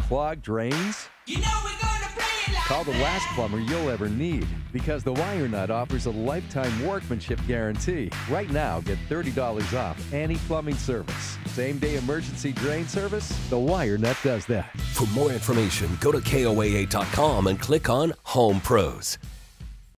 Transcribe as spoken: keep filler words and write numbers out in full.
clogged drains? You know we're gonna play it like Call the that. last plumber you'll ever need, because the WireNut offers a lifetime workmanship guarantee. Right now, get thirty dollars off any plumbing service. Same-day emergency drain service? The WireNut does that. For more information, go to K O A A dot com and click on Home Pros.